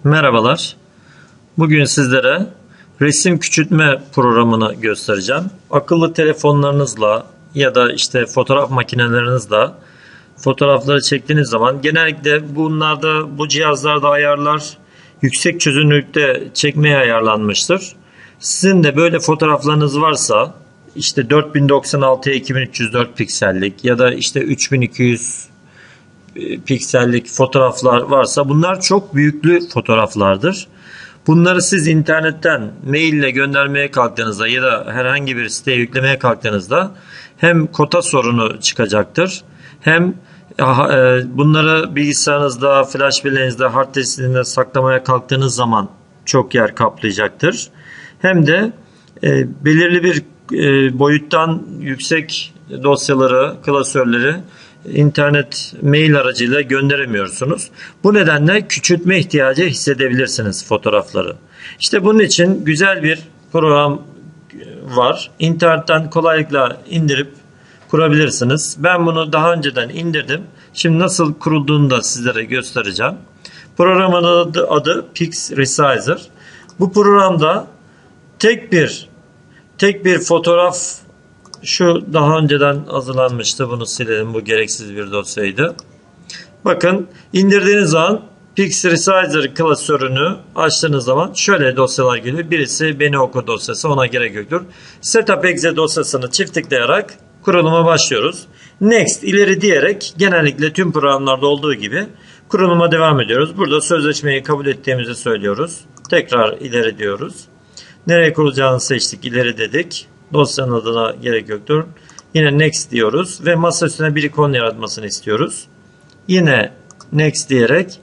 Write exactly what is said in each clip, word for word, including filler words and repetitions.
Merhabalar. Bugün sizlere resim küçültme programını göstereceğim. Akıllı telefonlarınızla ya da işte fotoğraf makinelerinizle fotoğrafları çektiğiniz zaman genellikle bunlarda, bu cihazlarda ayarlar yüksek çözünürlükte çekmeye ayarlanmıştır. Sizin de böyle fotoğraflarınız varsa işte dört bin doksan altıya iki bin üç yüz dört piksellik ya da işte üç bin iki yüz piksellik fotoğraflar varsa bunlar çok büyüklü fotoğraflardır. Bunları siz internetten mail ile göndermeye kalktığınızda ya da herhangi bir siteye yüklemeye kalktığınızda hem kota sorunu çıkacaktır, hem bunları bilgisayarınızda, flash belleğinizde, hard diskinde saklamaya kalktığınız zaman çok yer kaplayacaktır. Hem de e, belirli bir e, boyuttan yüksek dosyaları, klasörleri internet mail aracıyla gönderemiyorsunuz. Bu nedenle küçültme ihtiyacı hissedebilirsiniz fotoğrafları. İşte bunun için güzel bir program var. İnternetten kolaylıkla indirip kurabilirsiniz. Ben bunu daha önceden indirdim. Şimdi nasıl kurulduğunu da sizlere göstereceğim. Programın adı, adı PixResizer. Bu programda tek bir tek bir fotoğraf, şu daha önceden hazırlanmıştı. Bunu silelim. Bu gereksiz bir dosyaydı. Bakın, indirdiğiniz zaman PixResizer klasörünü açtığınız zaman şöyle dosyalar geliyor. Birisi beni oku dosyası, ona gerek yoktur. Setup.exe dosyasını çift tıklayarak kuruluma başlıyoruz. Next, ileri diyerek genellikle tüm programlarda olduğu gibi kuruluma devam ediyoruz. Burada sözleşmeyi kabul ettiğimizi söylüyoruz. Tekrar ileri diyoruz. Nereye kurulacağını seçtik. İleri dedik. Dosyanın adına gerek yoktur. Yine next diyoruz ve masa üstüne bir ikon yaratmasını istiyoruz. Yine next diyerek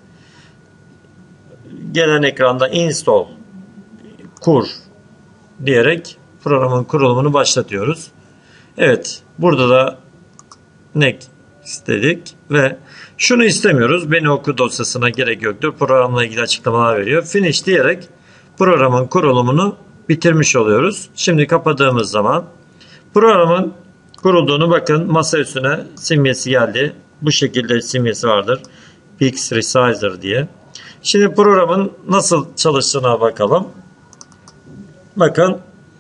gelen ekranda install, kur diyerek programın kurulumunu başlatıyoruz. Evet, burada da next dedik ve şunu istemiyoruz. Beni oku dosyasına gerek yoktur. Programla ilgili açıklamalar veriyor. Finish diyerek programın kurulumunu bitirmiş oluyoruz. Şimdi kapadığımız zaman programın kurulduğunu, bakın masa üstüne simgesi geldi. Bu şekilde simgesi vardır. PixResizer diye. Şimdi programın nasıl çalıştığına bakalım. Bakın,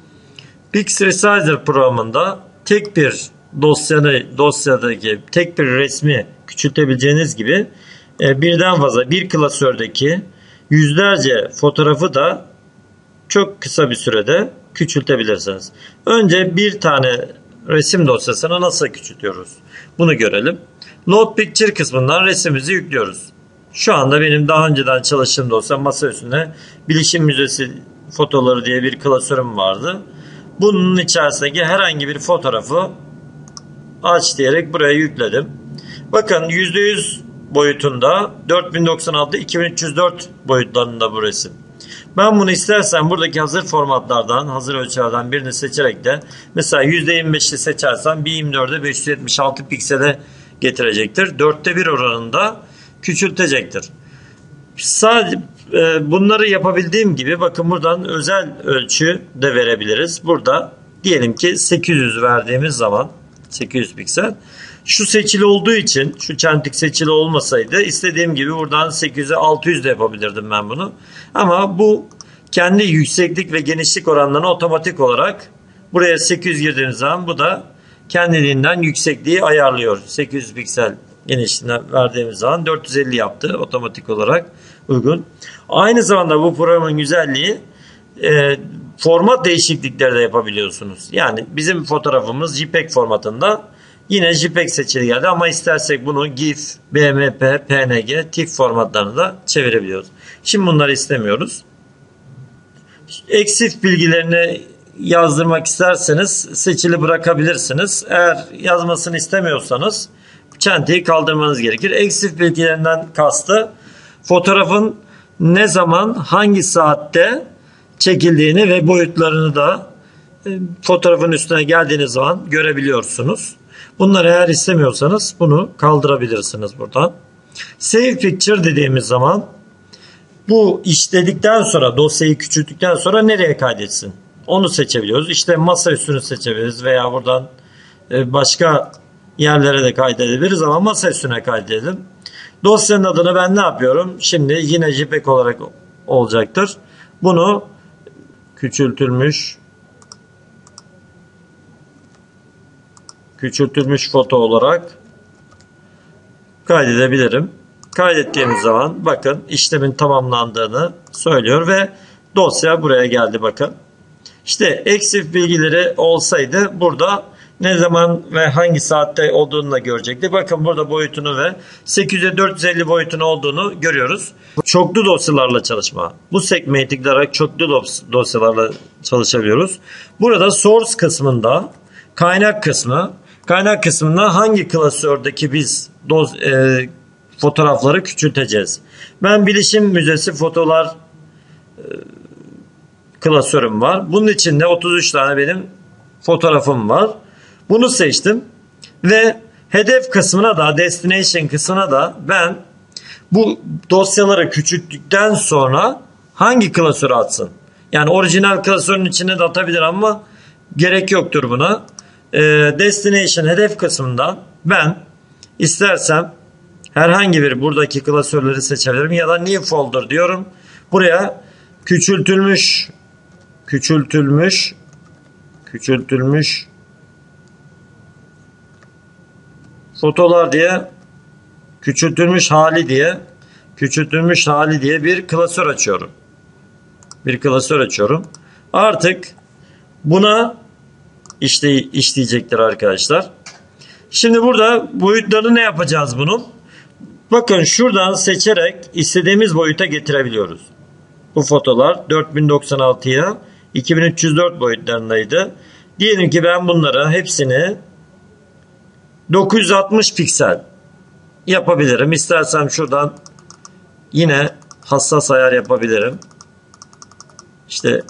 PixResizer programında tek bir dosyanı, dosyadaki tek bir resmi küçültebileceğiniz gibi birden fazla bir klasördeki yüzlerce fotoğrafı da çok kısa bir sürede küçültebilirsiniz. Önce bir tane resim dosyasını nasıl küçültüyoruz? Bunu görelim. Load Picture kısmından resmimizi yüklüyoruz. Şu anda benim daha önceden çalıştığım dosya masa üstünde Bilişim Müzesi fotoları diye bir klasörüm vardı. Bunun içerisindeki herhangi bir fotoğrafı aç diyerek buraya yükledim. Bakın, yüzde yüz boyutunda, dört bin doksan altı iki bin üç yüz dört boyutlarında bu resim. Ben bunu istersen buradaki hazır formatlardan, hazır ölçülerden birini seçerek de mesela yüzde yirmi beş'i seçersem bin yirmi dörde beş yüz yetmiş altı piksele getirecektir. dörtte bir oranında küçültecektir. Sadece e, bunları yapabildiğim gibi bakın, buradan özel ölçü de verebiliriz. Burada diyelim ki sekiz yüz verdiğimiz zaman sekiz yüz piksel. Şu seçili olduğu için, şu çentik seçili olmasaydı istediğim gibi buradan sekiz yüze altı yüz de yapabilirdim ben bunu. Ama bu kendi yükseklik ve genişlik oranlarını otomatik olarak buraya sekiz yüz girdiğimiz zaman bu da kendiliğinden yüksekliği ayarlıyor. sekiz yüz piksel genişliğine verdiğimiz zaman dört yüz elli yaptı otomatik olarak, uygun. Aynı zamanda bu programın güzelliği, e, format değişiklikleri de yapabiliyorsunuz. Yani bizim fotoğrafımız JPEG formatında. Yine JPEG seçili geldi ama istersek bunu GIF, B M P, P N G, TIFF formatlarını da çevirebiliyoruz. Şimdi bunları istemiyoruz. Eksif bilgilerini yazdırmak isterseniz seçili bırakabilirsiniz. Eğer yazmasını istemiyorsanız çentiyi kaldırmanız gerekir. Eksif bilgilerinden kastı, fotoğrafın ne zaman, hangi saatte çekildiğini ve boyutlarını da fotoğrafın üstüne geldiğiniz zaman görebiliyorsunuz. Bunları eğer istemiyorsanız bunu kaldırabilirsiniz buradan. Save Picture dediğimiz zaman bu işledikten sonra, dosyayı küçülttükten sonra nereye kaydetsin? Onu seçebiliyoruz. İşte masa üstünü seçebiliriz veya buradan başka yerlere de kaydedebiliriz ama masa üstüne kaydedelim. Dosyanın adını ben ne yapıyorum? Şimdi yine JPEG olarak olacaktır. Bunu küçültülmüş küçültülmüş foto olarak kaydedebilirim. Kaydettiğimiz zaman bakın işlemin tamamlandığını söylüyor ve dosya buraya geldi bakın. İşte eksik bilgileri olsaydı burada ne zaman ve hangi saatte olduğunu da görecekti. Bakın burada boyutunu ve sekiz yüze dört yüz elli boyutun olduğunu görüyoruz. Çoklu dosyalarla çalışma. Bu sekmeyi tıklayarak çoklu dosyalarla çalışabiliyoruz. Burada source kısmında kaynak kısmı. Kaynak kısmında hangi klasördeki biz doz, e, fotoğrafları küçülteceğiz. Ben Bilişim Müzesi fotolar e, klasörüm var. Bunun içinde otuz üç tane benim fotoğrafım var. Bunu seçtim ve hedef kısmına da destination kısmına da ben bu dosyaları küçülttükten sonra hangi klasöre atsın? Yani orijinal klasörün içine de atabilir ama gerek yoktur buna. E, destination hedef kısmından ben istersem herhangi bir buradaki klasörleri seçebilirim ya da new folder diyorum. Buraya küçültülmüş küçültülmüş küçültülmüş fotolar diye küçültülmüş hali diye küçültülmüş hali diye bir klasör açıyorum. Bir klasör açıyorum. Artık buna işte işleyecektir arkadaşlar. Şimdi burada boyutlarını ne yapacağız bunun? Bakın şuradan seçerek istediğimiz boyuta getirebiliyoruz. Bu fotolar dört bin doksan altıya iki bin üç yüz dört boyutlarındaydı. Diyelim ki ben bunları hepsini dokuz yüz altmış piksel yapabilirim. İstersem şuradan yine hassas ayar yapabilirim. İşte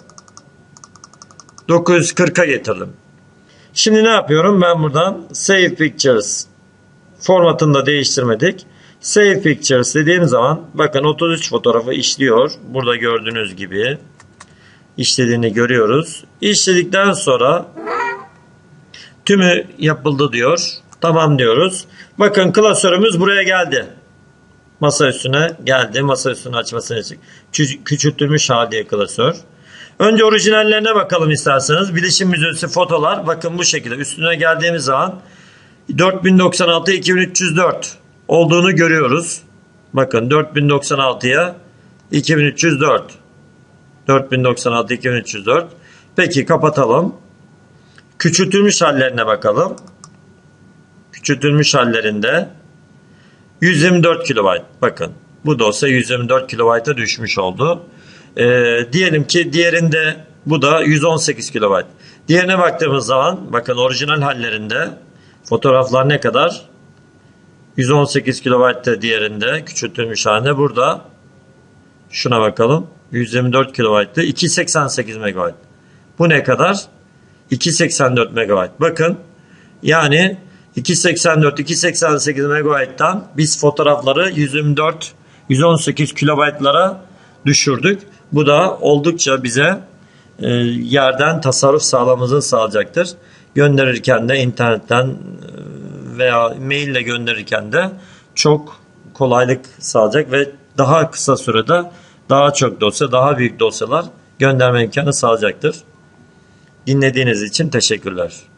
dokuz yüz kırka getirdim. Şimdi ne yapıyorum? Ben buradan Save Pictures formatını da değiştirmedik. Save Pictures dediğim zaman bakın otuz üç fotoğrafı işliyor. Burada gördüğünüz gibi işlediğini görüyoruz. İşledikten sonra tümü yapıldı diyor. Tamam diyoruz. Bakın klasörümüz buraya geldi. Masa üstüne geldi. Masa üstünü açmasını için küçültülmüş hali klasör. Önce orijinallerine bakalım isterseniz. Bilişim Müzesi fotolar bakın bu şekilde üstüne geldiğimiz zaman dört bin doksan altı iki bin üç yüz dört olduğunu görüyoruz. Bakın dört bin doksan altıya iki bin üç yüz dört. dört bin doksan altı iki bin üç yüz dört. Peki kapatalım. Küçültülmüş hallerine bakalım. Küçültülmüş hallerinde yüz yirmi dört kilobayt. Bakın bu dosya yüz yirmi dört kilobayta düşmüş oldu. Ee, diyelim ki diğerinde bu da yüz on sekiz kilobayt. Diğerine baktığımız zaman bakın orijinal hallerinde fotoğraflar ne kadar? yüz on sekiz kilobaytta diğerinde küçültülmüş halinde. Burada şuna bakalım. yüz yirmi dört kilobaytta iki yüz seksen sekiz megabayt. Bu ne kadar? iki yüz seksen dört megabayt. Bakın yani iki yüz seksen dört iki yüz seksen sekiz megabayttan biz fotoğrafları yüz yirmi dört yüz on sekiz kilobaytlara düşürdük. Bu da oldukça bize e, yerden tasarruf sağlamamızı sağlayacaktır. Gönderirken de internetten e, veya maille gönderirken de çok kolaylık sağlayacak ve daha kısa sürede daha çok dosya, daha büyük dosyalar gönderme imkanı sağlayacaktır. Dinlediğiniz için teşekkürler.